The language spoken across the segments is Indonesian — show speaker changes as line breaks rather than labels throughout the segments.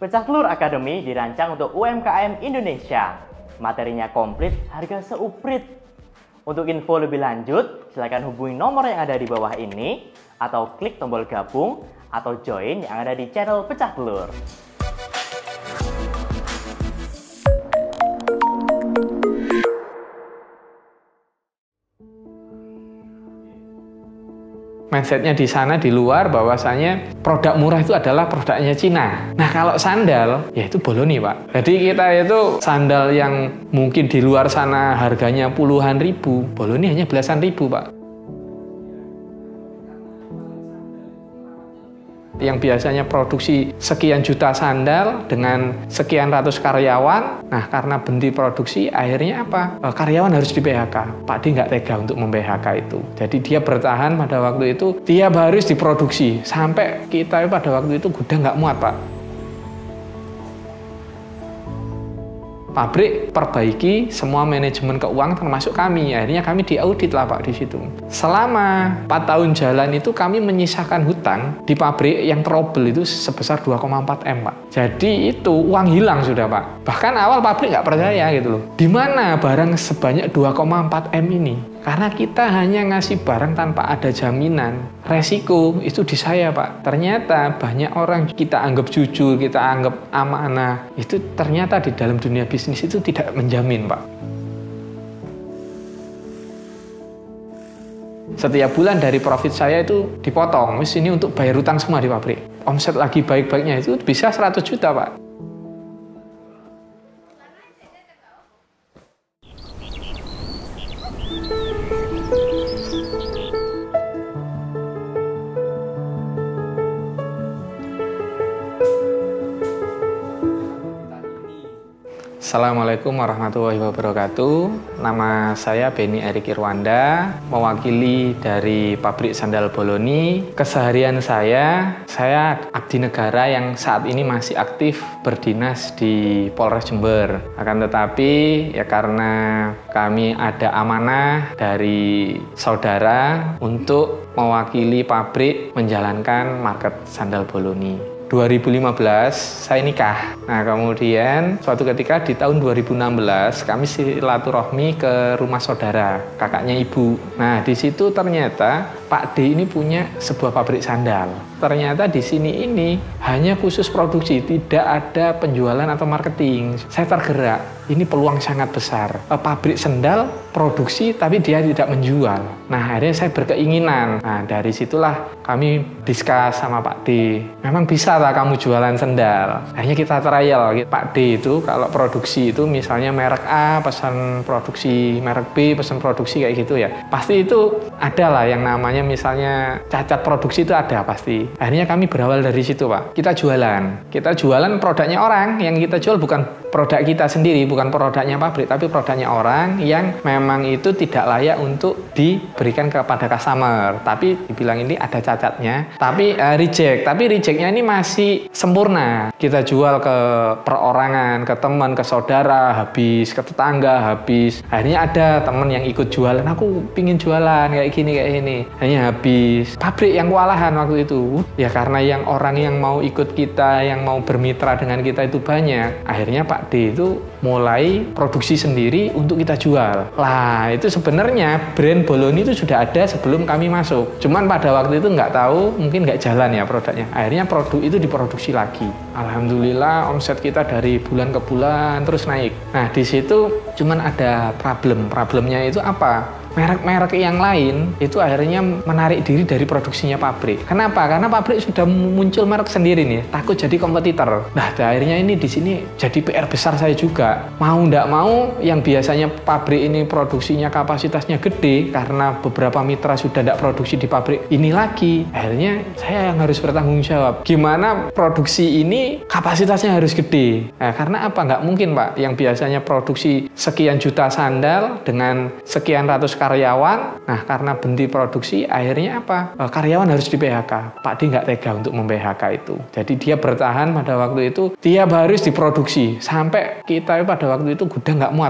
Pecah Telur Academy dirancang untuk UMKM Indonesia. Materinya komplit, harga seuprit. Untuk info lebih lanjut, silakan hubungi nomor yang ada di bawah ini, atau klik tombol gabung, atau join yang ada di channel Pecah Telur.
Mindsetnya di sana di luar bahwasanya produk murah itu adalah produknya Cina. Nah kalau sandal ya itu Boloni Pak. Jadi kita itu sandal yang mungkin di luar sana harganya puluhan ribu, Boloni hanya belasan ribu Pak. Yang biasanya produksi sekian juta sandal dengan sekian ratus karyawan, nah karena berhenti produksi akhirnya apa? Karyawan harus di PHK. Pak D nggak tega untuk mem-PHK itu. Jadi dia bertahan pada waktu itu, dia harus diproduksi sampai kita pada waktu itu gudang nggak muat Pak. Pabrik perbaiki semua manajemen keuangan termasuk kami. Akhirnya kami diaudit lah Pak di situ. Selama 4 tahun jalan itu kami menyisakan hutang di pabrik yang trouble itu sebesar 2,4 M Pak. Jadi itu uang hilang sudah Pak. Bahkan awal pabrik nggak percaya gitu loh. Di mana barang sebanyak 2,4 M ini? Karena kita hanya ngasih barang tanpa ada jaminan. Resiko itu di saya Pak. Ternyata banyak orang kita anggap jujur, kita anggap amanah. Itu ternyata di dalam dunia bisnis itu tidak menjamin Pak. Setiap bulan dari profit saya itu dipotong. Wis ini untuk bayar utang semua di pabrik. Omset lagi baik-baiknya itu bisa 100 juta Pak. Assalamualaikum warahmatullahi wabarakatuh. Nama saya Beni Erik Irwanda, mewakili dari pabrik sandal Boloni. Keseharian saya abdi negara yang saat ini masih aktif berdinas di Polres Jember. Akan tetapi ya karena kami ada amanah dari saudara untuk mewakili pabrik menjalankan market sandal Boloni. 2015 saya nikah. Nah kemudian suatu ketika di tahun 2016 kami silaturahmi ke rumah saudara, kakaknya ibu. Nah di situ ternyata Pak D ini punya sebuah pabrik sandal. Ternyata di sini ini hanya khusus produksi, tidak ada penjualan atau marketing. Saya tergerak, ini peluang sangat besar. Pabrik sandal produksi tapi dia tidak menjual. Nah akhirnya saya berkeinginan. Nah dari situlah kami diskus sama Pak D. Memang bisa lah kamu jualan sandal. Akhirnya kita trial. Pak D itu kalau produksi itu misalnya merek A pesan produksi, merek B pesan produksi kayak gitu ya. Pasti itu ada lah yang namanya misalnya cacat produksi itu ada pasti. Akhirnya kami berawal dari situ Pak. Kita jualan produknya orang. Yang kita jual bukan produk kita sendiri, bukan produknya pabrik, tapi produknya orang yang memang itu tidak layak untuk diberikan kepada customer. Tapi dibilang ini ada cacatnya, tapi reject. Tapi rejectnya ini masih sempurna. Kita jual ke perorangan, ke teman, ke saudara, habis, ke tetangga, habis. Akhirnya ada teman yang ikut jualan, aku pingin jualan kayak gini. Hanya habis. Pabrik yang kewalahan waktu itu. Ya karena yang orang yang mau ikut kita, yang mau bermitra dengan kita itu banyak. Akhirnya Pak D itu mulai produksi sendiri untuk kita jual. Lah itu sebenarnya brand Boloni itu sudah ada sebelum kami masuk. Cuman pada waktu itu nggak tahu, mungkin nggak jalan ya produknya. Akhirnya produk itu diproduksi lagi. Alhamdulillah omset kita dari bulan ke bulan terus naik. Nah di situ cuman ada problem. Problemnya itu apa? Merek-merek yang lain itu akhirnya menarik diri dari produksinya pabrik. Kenapa? Karena pabrik sudah muncul merek sendiri nih, takut jadi kompetitor. Nah, akhirnya ini di sini jadi PR besar saya juga. Mau nggak mau, yang biasanya pabrik ini produksinya kapasitasnya gede karena beberapa mitra sudah tidak produksi di pabrik ini lagi. Akhirnya saya yang harus bertanggung jawab. Gimana produksi ini kapasitasnya harus gede? Nah, karena apa? Nggak mungkin Pak, yang biasanya produksi sekian juta sandal dengan sekian ratus karyawan, nah karena berhenti produksi akhirnya apa? Karyawan harus di PHK. Pak D nggak tega untuk mem-PHK itu. Jadi dia bertahan pada waktu itu, dia harus diproduksi sampai kita pada waktu itu gudang nggak muat Pak.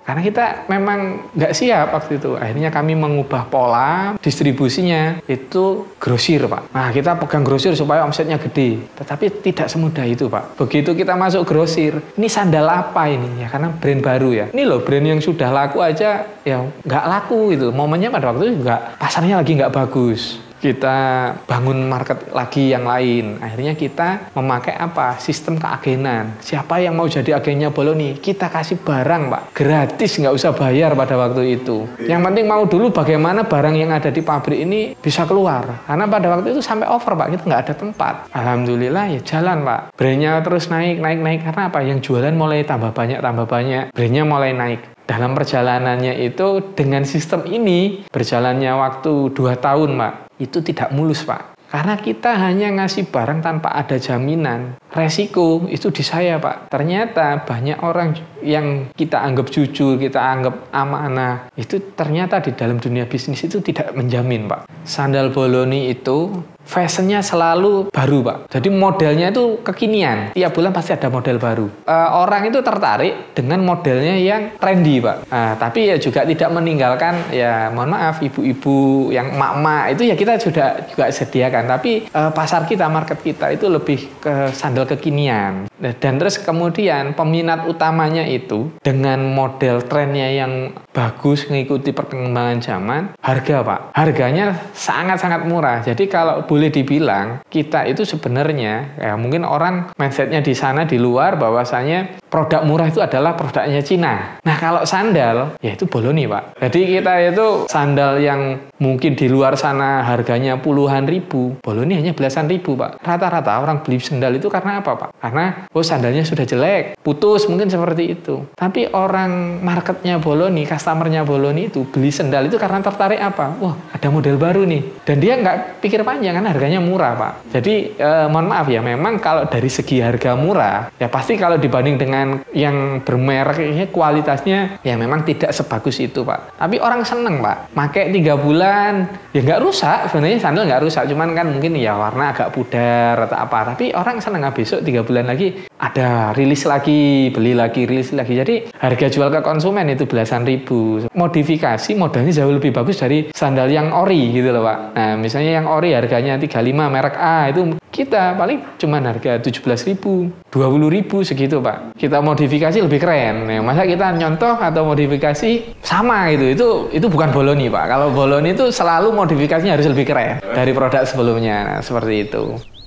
Karena kita memang nggak siap waktu itu. Akhirnya kami mengubah pola distribusinya itu grosir, Pak. Nah, kita pegang grosir supaya omsetnya gede. Tetapi tidak semudah itu, Pak. Begitu kita masuk grosir, ini sandal apa ini? Ya karena brand baru ya. Ini loh brand yang sudah laku aja ya nggak laku gitu. Momennya pada waktu itu juga pasarnya lagi nggak bagus. Kita bangun market lagi yang lain. Akhirnya kita memakai apa? Sistem keagenan. Siapa yang mau jadi agennya Boloni, kita kasih barang, Pak. Gratis, nggak usah bayar pada waktu itu. Yang penting mau dulu bagaimana barang yang ada di pabrik ini bisa keluar. Karena pada waktu itu sampai over, Pak. Kita nggak ada tempat. Alhamdulillah ya jalan, Pak. Brandnya terus naik. Karena apa? Yang jualan mulai tambah banyak. Brandnya mulai naik. Dalam perjalanannya itu dengan sistem ini berjalannya waktu 2 tahun, Pak. Itu tidak mulus, Pak. Karena kita hanya ngasih barang tanpa ada jaminan. Resiko itu di saya, Pak. Ternyata banyak orang yang kita anggap jujur, kita anggap amanah. Itu ternyata di dalam dunia bisnis itu tidak menjamin, Pak. Sandal Boloni itu fashionnya selalu baru, Pak. Jadi modelnya itu kekinian. Tiap bulan pasti ada model baru. Orang itu tertarik dengan modelnya yang trendy, Pak. Tapi ya juga tidak meninggalkan, ya mohon maaf, ibu-ibu yang emak-emak itu ya kita juga sediakan. Tapi pasar kita, market kita itu lebih ke sandal kekinian. Dan terus kemudian peminat utamanya itu dengan model trennya yang bagus, mengikuti perkembangan zaman, harga, Pak. Harganya sangat-sangat murah. Jadi kalau boleh dibilang kita itu sebenarnya ya mungkin orang mindsetnya di sana di luar bahwasanya produk murah itu adalah produknya Cina. Nah kalau sandal ya itu Boloni, Pak. Jadi kita itu sandal yang mungkin di luar sana harganya puluhan ribu, Boloni hanya belasan ribu, Pak. Rata-rata orang beli sandal itu karena apa, Pak? Karena sandalnya sudah jelek, putus, mungkin seperti itu. Tapi orang marketnya Boloni, customernya Boloni itu beli sandal itu karena tertarik apa? Wah ada model baru nih. Dan dia nggak pikir panjang karena harganya murah, Pak. Jadi mohon maaf ya, memang kalau dari segi harga murah ya pasti kalau dibanding dengan yang bermerek ini kualitasnya ya memang tidak sebagus itu, Pak. Tapi orang seneng, Pak. Pakai 3 bulan ya nggak rusak, sebenarnya sandal nggak rusak, cuman kan mungkin ya warna agak pudar atau apa. Tapi orang seneng, besok 3 bulan lagi ada rilis lagi, beli lagi, rilis lagi. Jadi harga jual ke konsumen itu belasan ribu. Modifikasi modalnya jauh lebih bagus dari sandal yang ori gitu loh, Pak. Nah misalnya yang ori harganya 35 merek A, itu kita paling cuma harga 17.000, 20.000 segitu, Pak. Kita modifikasi lebih keren. Nah, masa kita nyontoh atau modifikasi sama gitu. Itu bukan Boloni, Pak. Kalau Boloni itu selalu modifikasinya harus lebih keren dari produk sebelumnya. Nah, seperti itu.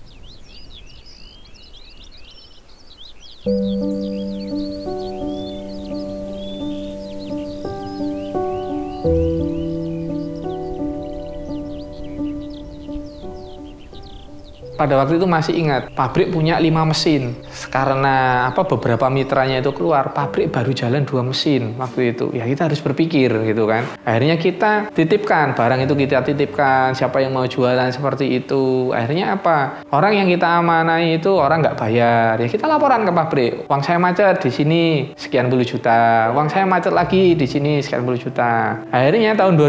Pada waktu itu masih ingat, pabrik punya 5 mesin. Karena beberapa mitranya itu keluar, pabrik baru jalan 2 mesin waktu itu. Ya kita harus berpikir gitu kan. Akhirnya kita titipkan, barang itu kita titipkan, siapa yang mau jualan seperti itu. Akhirnya apa? Orang yang kita amanai itu orang nggak bayar. Ya kita laporan ke pabrik, uang saya macet di sini sekian puluh juta, uang saya macet lagi di sini sekian puluh juta. Akhirnya tahun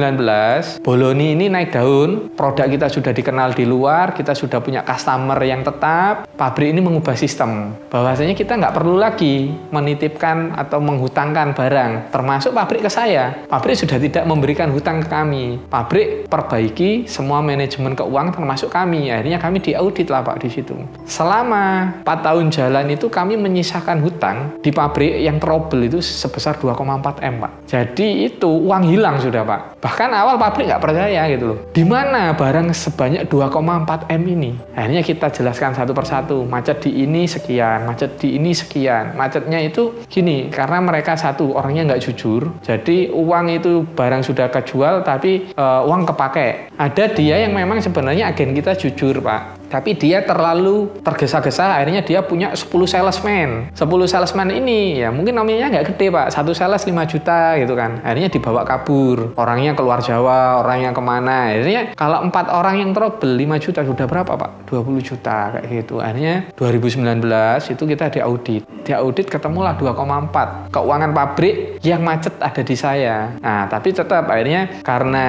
2019, Boloni ini naik daun, produk kita sudah dikenal di luar, kita sudah punya customer yang tetap. Pabrik ini mengubah sistem bahwasanya kita nggak perlu lagi menitipkan atau menghutangkan barang, termasuk pabrik ke saya. Pabrik sudah tidak memberikan hutang ke kami. Pabrik perbaiki semua manajemen keuangan termasuk kami. Akhirnya kami diaudit lah, Pak, di situ. Selama 4 tahun jalan itu kami menyisakan hutang di pabrik yang trouble itu sebesar 2,4 M, Pak. Jadi itu uang hilang sudah, Pak. Bahkan awal pabrik nggak percaya gitu loh. Di mana barang sebanyak 2,4 M ini? Akhirnya kita jelaskan satu persatu. Macet di ini sekian, macet di ini sekian. Macetnya itu gini, karena mereka satu, orangnya nggak jujur. Jadi uang itu barang sudah kejual, tapi uang kepake. Ada dia yang memang sebenarnya agen kita jujur, Pak. Tapi dia terlalu tergesa-gesa, akhirnya dia punya 10 salesman. 10 salesman ini ya mungkin nominalnya nggak gede, Pak. Satu sales 5 juta gitu kan. Akhirnya dibawa kabur. Orangnya keluar Jawa, orangnya kemana. Akhirnya kalau 4 orang yang trouble 5 juta sudah berapa, Pak? 20 juta kayak gitu. Akhirnya 2019 itu kita diaudit. Diaudit ketemulah 2,4. Keuangan pabrik yang macet ada di saya. Nah, tapi tetap akhirnya karena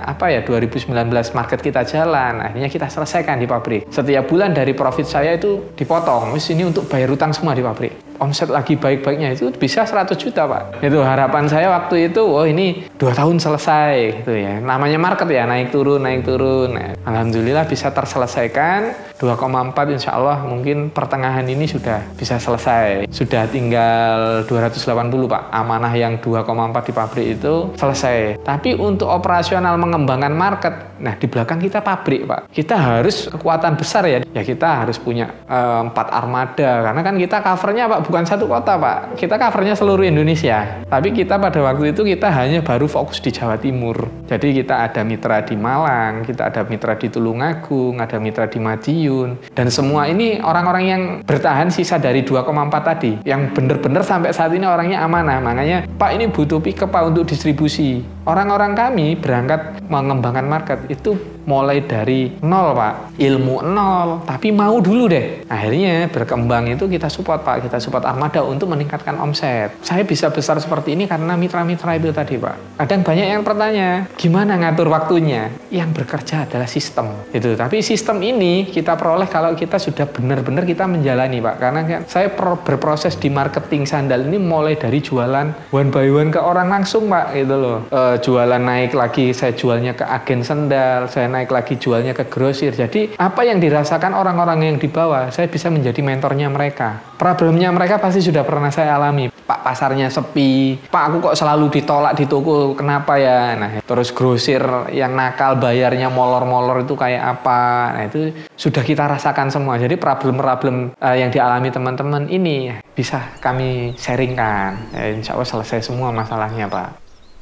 2019 market kita jalan, akhirnya kita selesaikan di pabrik. Setiap bulan dari profit saya itu dipotong. Ini untuk bayar utang semua di pabrik. omset lagi baik-baiknya itu bisa 100 juta Pak. Itu harapan saya waktu itu, ini 2 tahun selesai gitu ya. Namanya market ya, naik turun. Nah, alhamdulillah bisa terselesaikan. 2,4 insya Allah mungkin pertengahan ini sudah bisa selesai. Sudah tinggal 280 Pak. Amanah yang 2,4 di pabrik itu selesai. Tapi untuk operasional mengembangkan market, nah di belakang kita pabrik Pak. Kita harus kekuatan besar ya. Ya kita harus punya 4 armada. Karena kan kita covernya Pak bukan satu kota Pak. Kita covernya seluruh Indonesia. Tapi kita pada waktu itu kita hanya baru fokus di Jawa Timur. Jadi kita ada mitra di Malang, kita ada mitra di Tulungagung, ada mitra di Madiun. Dan semua ini orang-orang yang bertahan sisa dari 2,4 tadi. Yang benar-benar sampai saat ini orangnya amanah. Makanya Pak ini butuh pick up Pak untuk distribusi. Orang-orang kami berangkat mengembangkan market itu mulai dari nol Pak, ilmu nol, tapi mau dulu deh. Akhirnya berkembang itu kita support Pak, kita support armada untuk meningkatkan omset. Saya bisa besar seperti ini karena mitra-mitra itu tadi Pak. Kadang banyak yang bertanya, gimana ngatur waktunya? Yang bekerja adalah sistem. Itu. Tapi sistem ini kita peroleh kalau kita sudah benar-benar kita menjalani Pak. Karena saya berproses di marketing sandal ini mulai dari jualan one by one ke orang langsung Pak, gitu loh. Jualan naik lagi, saya jualnya ke agen sandal, saya naik lagi jualnya ke grosir. Jadi apa yang dirasakan orang-orang yang di bawah, saya bisa menjadi mentornya mereka. Problemnya mereka pasti sudah pernah saya alami. Pak, pasarnya sepi, Pak aku kok selalu ditolak di toko, kenapa ya? Nah terus grosir yang nakal bayarnya molor-molor itu kayak apa? Nah itu sudah kita rasakan semua. Jadi problem-problem yang dialami teman-teman ini bisa kami sharingkan. Insya Allah selesai semua masalahnya Pak.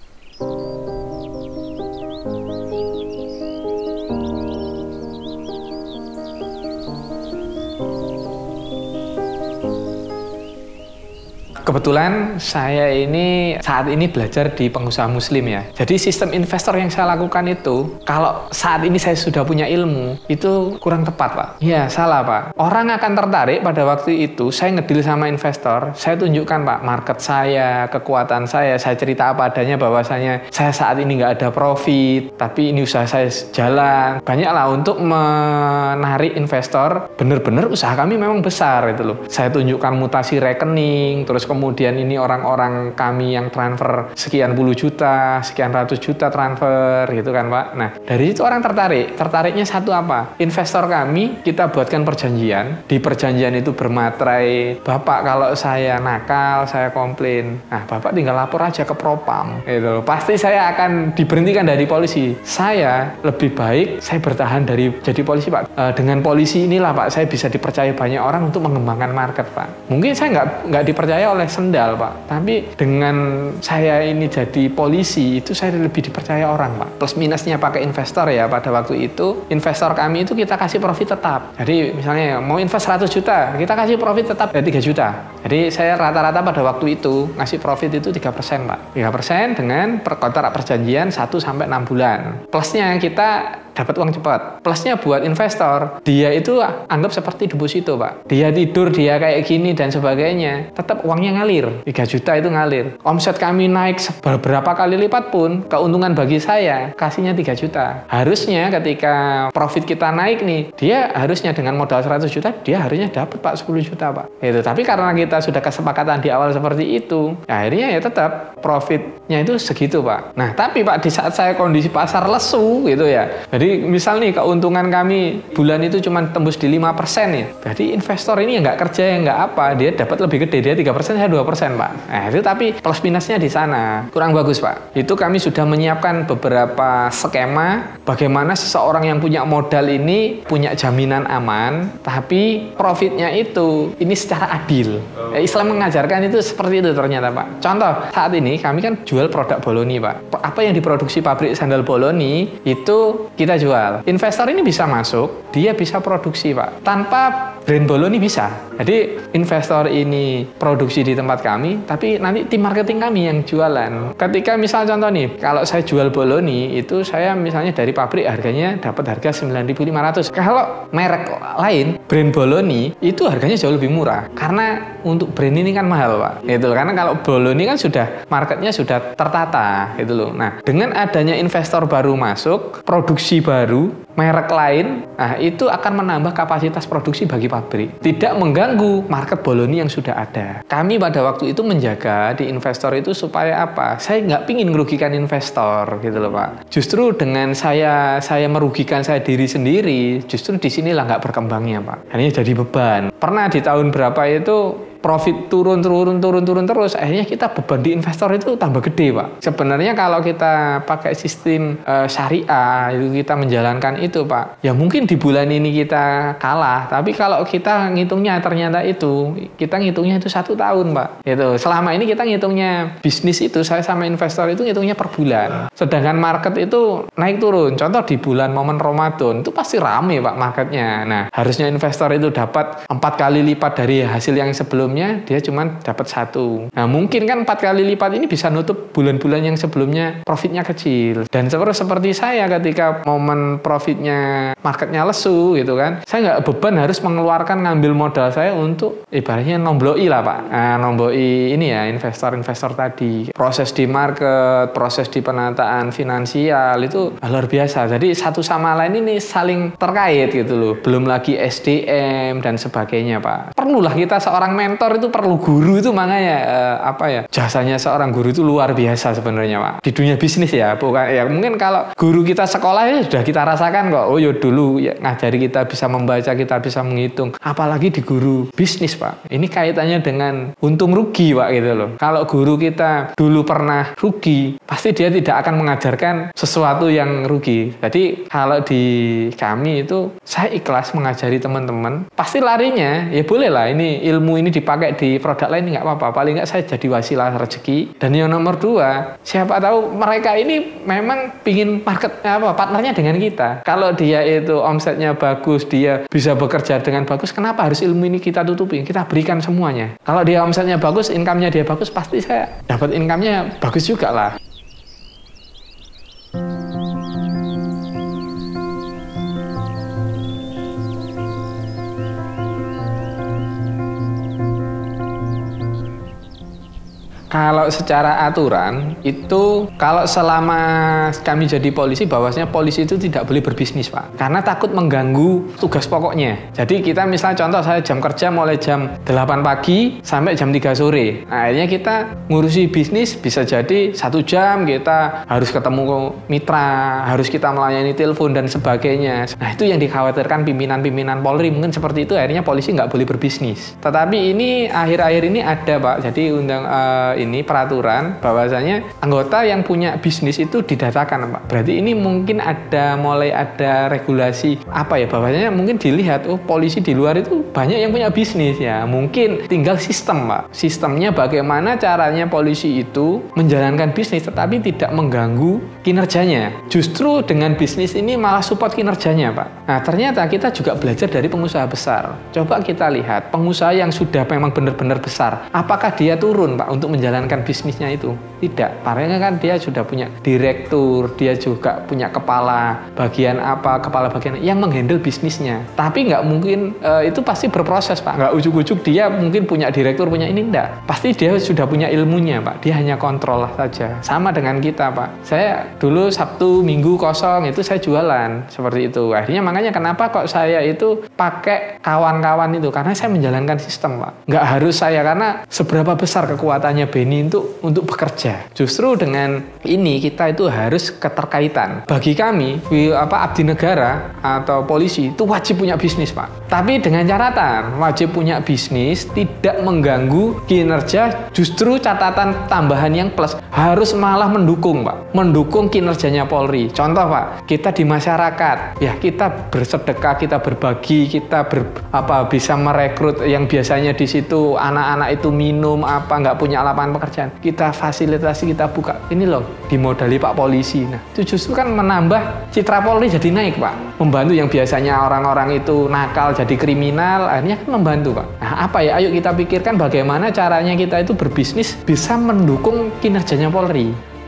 Kebetulan saya ini saat ini belajar di pengusaha muslim ya. Jadi sistem investor yang saya lakukan itu, kalau saat ini saya sudah punya ilmu, itu kurang tepat Pak. Iya, salah Pak. Orang akan tertarik pada waktu itu, saya ngedeal sama investor, saya tunjukkan Pak, market saya, kekuatan saya cerita apa adanya bahwasanya saya saat ini nggak ada profit, tapi ini usaha saya jalan. Banyaklah untuk menarik investor, benar-benar usaha kami memang besar itu loh. Saya tunjukkan mutasi rekening, terus kemudian ini orang-orang kami yang transfer sekian puluh juta, sekian ratus juta transfer gitu kan Pak. Nah dari itu orang tertariknya satu apa? Investor kami kita buatkan perjanjian. Di perjanjian itu bermaterai, Bapak kalau saya nakal, saya komplain. Nah Bapak tinggal lapor aja ke Propam. Gitu. Pasti saya akan diberhentikan dari polisi. Saya lebih baik saya bertahan dari jadi polisi Pak. Dengan polisi inilah Pak saya bisa dipercaya banyak orang untuk mengembangkan market Pak. Mungkin saya nggak dipercaya oleh sendal Pak, tapi dengan saya ini jadi polisi itu saya lebih dipercaya orang Pak. Plus minusnya pakai investor ya, pada waktu itu investor kami itu kita kasih profit tetap. Jadi misalnya mau invest 100 juta, kita kasih profit tetap 3 juta. Jadi saya rata-rata pada waktu itu ngasih profit itu 3% Pak. 3% dengan kontrak perjanjian 1-6 bulan. Plusnya kita dapat uang cepat. Plusnya buat investor, dia itu anggap seperti deposito Pak. Dia tidur, dia kayak gini dan sebagainya, tetap uangnya ngalir. 3 juta itu ngalir. Omset kami naik beberapa kali lipat pun, keuntungan bagi saya kasihnya 3 juta. Harusnya ketika profit kita naik nih, dia harusnya dengan modal 100 juta, dia harusnya dapat Pak 10 juta Pak. Itu. Tapi karena kita sudah kesepakatan di awal seperti itu, ya akhirnya ya tetap profitnya itu segitu Pak. Nah tapi Pak di saat saya kondisi pasar lesu gitu ya, jadi misal nih keuntungan kami bulan itu cuma tembus di 5% ya. Jadi investor ini yang nggak kerja, yang nggak apa, dia dapat lebih gede, dia 3%, saya 2% Pak. Nah itu tapi plus minusnya di sana. Kurang bagus Pak. Itu kami sudah menyiapkan beberapa skema bagaimana seseorang yang punya modal ini punya jaminan aman, tapi profitnya itu ini secara adil. Islam mengajarkan itu seperti itu ternyata Pak. Contoh, saat ini kami kan jual produk Boloni Pak. Apa yang diproduksi pabrik sandal Boloni itu kita jual. Investor ini bisa masuk, dia bisa produksi Pak. Tanpa brand Boloni bisa. Jadi investor ini produksi di tempat kami, tapi nanti tim marketing kami yang jualan. Ketika misal contoh nih, kalau saya jual Boloni itu saya misalnya dari pabrik harganya dapat harga 9.500. Kalau merek lain, brand Boloni itu harganya jauh lebih murah. Karena untuk brand ini kan mahal Pak. Gitu. Karena kalau Boloni kan sudah marketnya sudah tertata gitu loh. Nah, dengan adanya investor baru masuk, produksi baru, merek lain, nah itu akan menambah kapasitas produksi bagi pabrik, tidak mengganggu market Boloni yang sudah ada. Kami pada waktu itu menjaga di investor itu supaya apa? Saya nggak pingin merugikan investor gitu loh Pak. Justru dengan saya merugikan saya diri sendiri, justru disinilah nggak berkembangnya Pak. Ini jadi beban. Pernah di tahun berapa itu profit turun terus, akhirnya kita beban di investor itu tambah gede Pak. Sebenarnya kalau kita pakai sistem syariah itu kita menjalankan itu Pak, ya mungkin di bulan ini kita kalah, tapi kalau kita ngitungnya ternyata kita ngitungnya itu 1 tahun Pak. Itu selama ini kita ngitungnya bisnis itu, saya sama investor itu ngitungnya per bulan, sedangkan market itu naik turun. Contoh di bulan momen Ramadan itu pasti rame Pak marketnya. Nah harusnya investor itu dapat 4 kali lipat dari hasil yang sebelumnya, dia cuma dapat 1. Nah mungkin kan 4 kali lipat ini bisa nutup bulan-bulan yang sebelumnya profitnya kecil. Dan seperti saya ketika momen profitnya marketnya lesu gitu kan, saya nggak beban harus mengeluarkan ngambil modal saya untuk ibaratnya nombloi lah Pak. Nah, nombloi ini ya investor-investor tadi. Proses di market, proses di penataan finansial itu luar biasa. Jadi satu sama lain ini saling terkait gitu loh. Belum lagi SDM dan sebagainya Pak. Perlulah kita seorang mentor itu perlu guru itu, makanya jasanya seorang guru itu luar biasa sebenarnya Pak. Di dunia bisnis ya, bukan ya mungkin kalau guru kita sekolah ya sudah kita rasakan kok. Oh ya dulu ya ngajari kita bisa membaca, kita bisa menghitung. Apalagi di guru bisnis Pak. Ini kaitannya dengan untung rugi Pak gitu loh. Kalau guru kita dulu pernah rugi, pasti dia tidak akan mengajarkan sesuatu yang rugi. Jadi kalau di kami itu saya ikhlas mengajari teman-teman. Pasti larinya ya boleh lah, ini ilmu ini dipakai di produk lain nggak apa-apa, paling nggak saya jadi wasilah rezeki. Dan yang nomor 2, siapa tahu mereka ini memang pingin partnernya dengan kita. Kalau dia itu omsetnya bagus, dia bisa bekerja dengan bagus, kenapa harus ilmu ini kita tutupi? Kita berikan semuanya. Kalau dia omsetnya bagus, income-nya dia bagus, pasti saya dapat income-nya bagus juga lah. Kalau secara aturan itu, kalau selama kami jadi polisi, bahwasanya polisi itu tidak boleh berbisnis Pak, karena takut mengganggu tugas pokoknya. Jadi kita misalnya contoh, saya jam kerja mulai jam 8 pagi sampai jam 3 sore. Nah, akhirnya kita ngurusi bisnis bisa jadi 1 jam kita harus ketemu mitra, harus kita melayani telepon dan sebagainya. Nah itu yang dikhawatirkan pimpinan-pimpinan Polri, mungkin seperti itu akhirnya polisi nggak boleh berbisnis. Tetapi ini akhir-akhir ini ada Pak, jadi ini peraturan bahwasanya anggota yang punya bisnis itu didatakan Pak. Berarti ini mungkin mulai ada regulasi bahwasanya mungkin dilihat, oh polisi di luar itu banyak yang punya bisnis ya. Mungkin tinggal sistem Pak. Sistemnya bagaimana caranya polisi itu menjalankan bisnis tetapi tidak mengganggu kinerjanya. Justru dengan bisnis ini malah support kinerjanya Pak. Nah ternyata kita juga belajar dari pengusaha besar. Coba kita lihat pengusaha yang sudah memang benar-benar besar, apakah dia turun Pak untuk menjalankan bisnisnya itu? Tidak. Karena kan dia sudah punya direktur, dia juga punya kepala bagian yang menghandle bisnisnya. Tapi nggak mungkin itu pasti berproses Pak. Nggak ujuk-ujuk dia mungkin punya direktur, punya ini, enggak. Pasti dia sudah punya ilmunya Pak. Dia hanya kontrol saja. Sama dengan kita Pak. Saya dulu Sabtu Minggu kosong itu saya jualan seperti itu. Akhirnya makanya kenapa kok saya itu pakai kawan-kawan itu, karena saya menjalankan sistem Pak. Nggak harus saya, karena seberapa besar kekuatannya Benny untuk bekerja. Justru dengan ini kita itu harus keterkaitan. Bagi kami abdi negara atau polisi itu wajib punya bisnis Pak. Tapi dengan catatan wajib punya bisnis tidak mengganggu kinerja. Justru catatan tambahan yang plus, harus malah mendukung Pak. Mendukung kinerjanya Polri. Contoh Pak, kita di masyarakat ya kita bersedekah, kita berbagi, kita bisa merekrut yang biasanya di situ anak-anak itu minum nggak punya lapangan pekerjaan, kita fasilitasi, kita buka ini loh dimodali Pak polisi. Nah itu justru kan menambah citra Polri jadi naik Pak, membantu yang biasanya orang-orang itu nakal jadi kriminal, akhirnya kan membantu Pak. Nah ayo kita pikirkan bagaimana caranya kita itu berbisnis bisa mendukung kinerjanya Polri.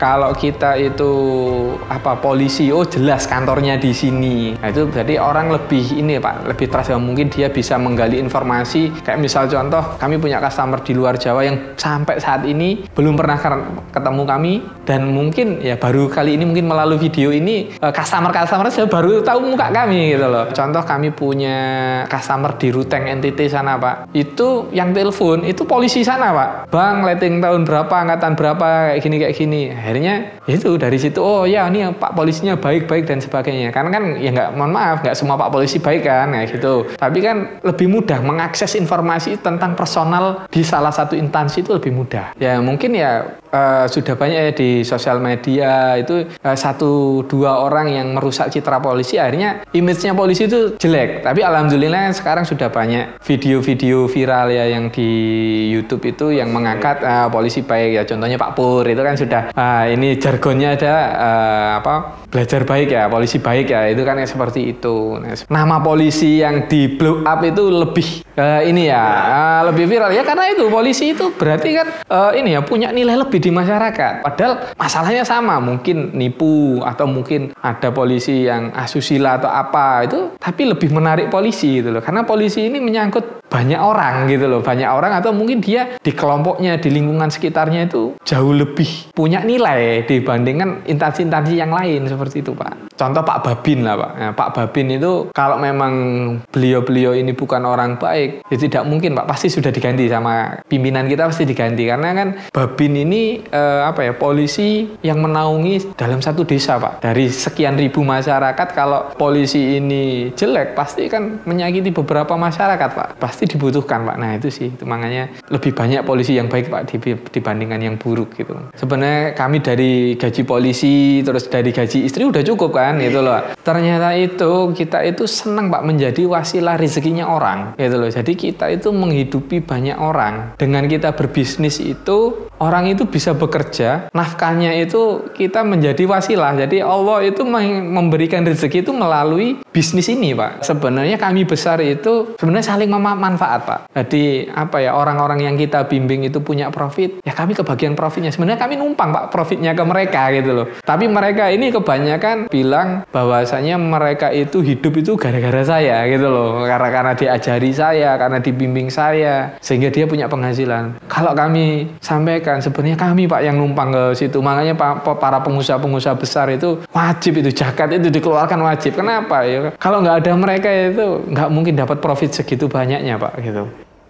kalau kita itu polisi, oh jelas kantornya di sini. Nah, itu berarti orang lebih ini Pak, lebih trust, mungkin dia bisa menggali informasi. Kayak misal contoh, kami punya customer di luar Jawa yang sampai saat ini belum pernah ketemu kami, dan mungkin ya baru kali ini mungkin melalui video ini customer saya baru tahu muka kami gitu loh. Contoh kami punya customer di Ruteng NTT sana Pak, itu yang telepon itu polisi sana Pak. Bang, letting tahun berapa, angkatan berapa, kayak gini. Akhirnya itu dari situ, oh ya ini Pak polisinya baik dan sebagainya. Karena kan ya mohon maaf, nggak semua Pak polisi baik kan, kayak gitu. Tapi kan lebih mudah mengakses informasi tentang personal di salah satu instansi, itu lebih mudah. Ya mungkin ya sudah banyak ya di sosial media itu 1-2 orang yang merusak citra polisi, akhirnya image-nya polisi itu jelek. Tapi alhamdulillah sekarang sudah banyak video-video viral ya yang di YouTube itu yang mengangkat polisi baik ya. Contohnya Pak Pur itu kan sudah ini jargonnya ada belajar baik ya, polisi baik ya, itu kan seperti itu. Nama polisi yang di blow up itu lebih lebih viral ya, karena itu polisi itu berarti kan punya nilai lebih di masyarakat. Padahal masalahnya sama, mungkin nipu atau mungkin ada polisi yang asusila atau apa itu, tapi lebih menarik polisi gitu loh. Karena polisi ini menyangkut banyak orang gitu loh, banyak orang, atau mungkin dia di kelompoknya, di lingkungan sekitarnya itu jauh lebih punya nilai dibandingkan instansi-instansi yang lain, seperti itu Pak. Contoh Pak Babin lah Pak. Nah, Pak Babin itu kalau memang beliau ini bukan orang baik, ya tidak mungkin Pak, pasti sudah diganti sama pimpinan kita, pasti diganti. Karena kan Babin ini polisi yang menaungi dalam satu desa Pak. Dari sekian ribu masyarakat, kalau polisi ini jelek pasti kan menyakiti beberapa masyarakat Pak. Pasti dibutuhkan Pak. Nah itu sih, itu makanya lebih banyak polisi yang baik Pak dibandingkan yang buruk gitu. Sebenarnya kami dari gaji polisi terus dari gaji istri udah cukup kan gitu loh. Ternyata itu kita itu senang Pak menjadi wasilah rezekinya orang gitu loh. Jadi kita itu menghidupi banyak orang. Dengan kita berbisnis itu, orang itu bisa bekerja, nafkahnya itu kita menjadi wasilah. Jadi Allah itu memberikan rezeki itu melalui bisnis ini Pak. Sebenarnya kami besar itu sebenarnya saling manfaat Pak. Jadi orang-orang yang kita bimbing itu punya profit, ya kami kebagian profitnya. Sebenarnya kami numpang Pak profitnya ke mereka gitu loh. Tapi mereka ini kebanyakan bilang bahwasanya mereka itu hidup itu gara-gara saya gitu loh. Karena diajari saya, karena dibimbing saya, sehingga dia punya penghasilan. Kalau kami sampaikan sebenarnya kami Pak yang numpang ke situ. Makanya para pengusaha-pengusaha besar itu wajib itu zakat itu dikeluarkan wajib. Kenapa ya? Kalau nggak ada mereka itu nggak mungkin dapat profit segitu banyaknya Pak gitu.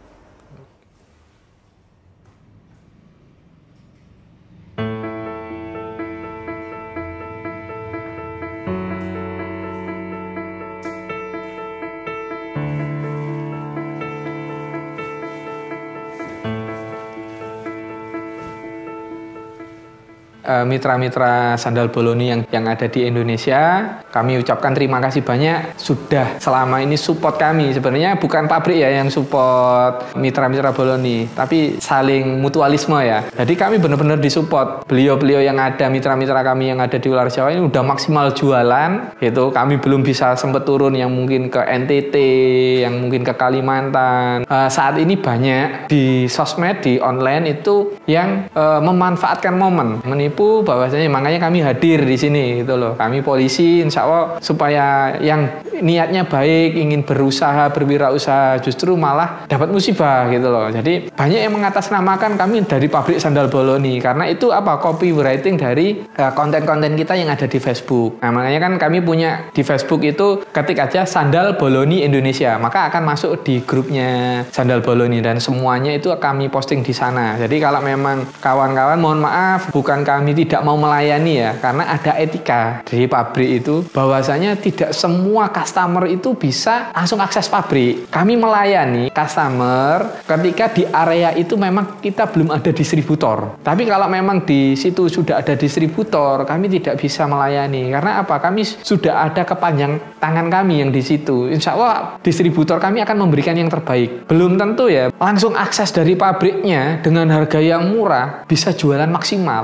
Mitra-mitra Sandal Boloni yang ada di Indonesia, kami ucapkan terima kasih banyak sudah selama ini support kami. Sebenarnya bukan pabrik ya yang support mitra-mitra Boloni, tapi saling mutualisme ya. Jadi kami benar-benar disupport. Beliau-beliau yang ada, mitra-mitra kami yang ada di luar Jawa ini udah maksimal jualan gitu. Kami belum bisa sempat turun, yang mungkin ke NTT, yang mungkin ke Kalimantan. Saat ini banyak di sosmed, di online itu yang memanfaatkan momen, menipu bahwasanya, makanya kami hadir di sini gitu loh. Kami polisi insya Allah supaya yang niatnya baik, ingin berusaha, berwirausaha, justru malah dapat musibah gitu loh. Jadi banyak yang mengatasnamakan kami dari pabrik Sandal Boloni, karena itu copywriting dari konten-konten kita yang ada di Facebook. Nah makanya kan kami punya di Facebook itu ketik aja Sandal Boloni Indonesia, maka akan masuk di grupnya Sandal Boloni dan semuanya itu kami posting di sana. Jadi kalau memang kawan-kawan mohon maaf, bukan kami tidak mau melayani ya, karena ada etika dari pabrik itu bahwasanya tidak semua customer itu bisa langsung akses pabrik. Kami melayani customer ketika di area itu memang kita belum ada distributor. Tapi kalau memang di situ sudah ada distributor, kami tidak bisa melayani. Karena apa? Kami sudah ada kepanjang tangan kami yang di situ. Insya Allah distributor kami akan memberikan yang terbaik. Belum tentu ya langsung akses dari pabriknya dengan harga yang murah bisa jualan maksimal. Belum tentu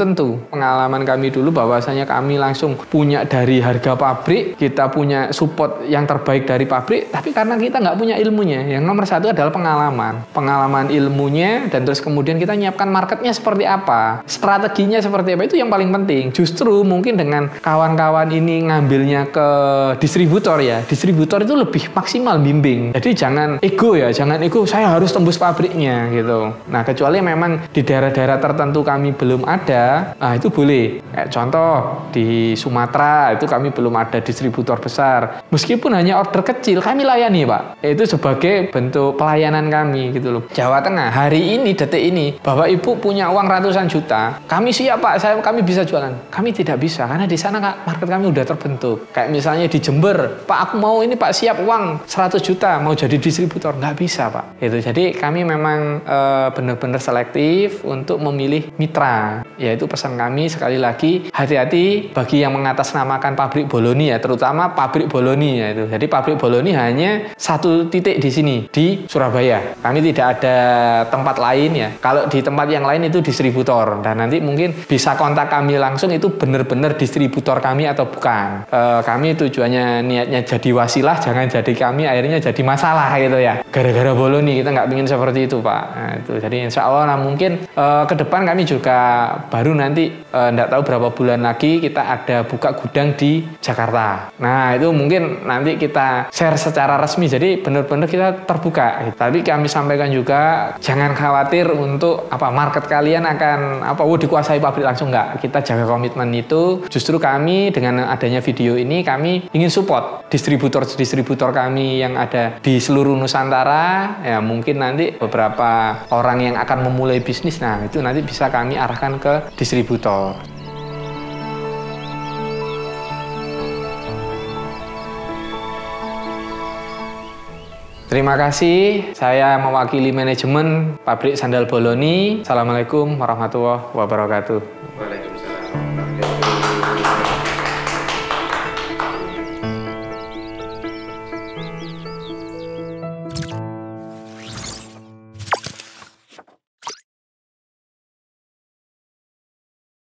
tertentu. Pengalaman kami dulu bahwasanya kami langsung punya dari harga pabrik, kita punya support yang terbaik dari pabrik, tapi karena kita nggak punya ilmunya. Yang nomor satu adalah pengalaman ilmunya, dan terus kemudian kita nyiapkan marketnya seperti apa, strateginya seperti apa, itu yang paling penting. Justru mungkin dengan kawan-kawan ini ngambilnya ke distributor ya, distributor itu lebih maksimal bimbing. Jadi jangan ego saya harus tembus pabriknya gitu. Nah, kecuali memang di daerah-daerah tertentu kami belum ada, nah itu boleh. Kayak contoh di Sumatera itu kami belum ada distributor besar. Meskipun hanya order kecil, kami layani, Pak. Itu sebagai bentuk pelayanan kami gitu loh. Jawa Tengah hari ini, detik ini, Bapak Ibu punya uang ratusan juta, kami siap Pak, kami bisa jualan. Kami tidak bisa karena di sana market kami udah terbentuk. Kayak misalnya di Jember, Pak aku mau ini Pak, siap uang 100 juta mau jadi distributor, nggak bisa Pak. Itu jadi kami memang benar-benar selektif untuk memilih mitra. Yaitu pesan kami sekali lagi, hati-hati bagi yang mengatasnamakan pabrik Boloni ya, terutama pabrik Boloni ya itu. Jadi pabrik Boloni hanya satu titik di sini di Surabaya. Kami tidak ada tempat lain ya. Kalau di tempat yang lain itu distributor, dan nanti mungkin bisa kontak kami langsung itu benar-benar distributor kami atau bukan. Kami tujuannya niatnya jadi wasilah, jangan jadi kami akhirnya jadi masalah gitu ya. Gara-gara Boloni kita nggak ingin seperti itu Pak. Nah, itu jadi insya Allah mungkin ke depan kami juga baru nanti nggak tahu berapa bulan lagi kita ada buka gudang di Jakarta. Nah itu mungkin nanti kita share secara resmi, jadi benar-benar kita terbuka. Tapi kami sampaikan juga jangan khawatir untuk market kalian akan dikuasai pabrik langsung, nggak. Kita jaga komitmen itu. Justru kami dengan adanya video ini kami ingin support distributor kami yang ada di seluruh Nusantara ya, mungkin nanti beberapa orang yang akan memulai bisnis, nah itu nanti bisa kami arahkan ke distributor. Terima kasih, saya mewakili manajemen pabrik sandal Boloni. Assalamualaikum warahmatullahi wabarakatuh.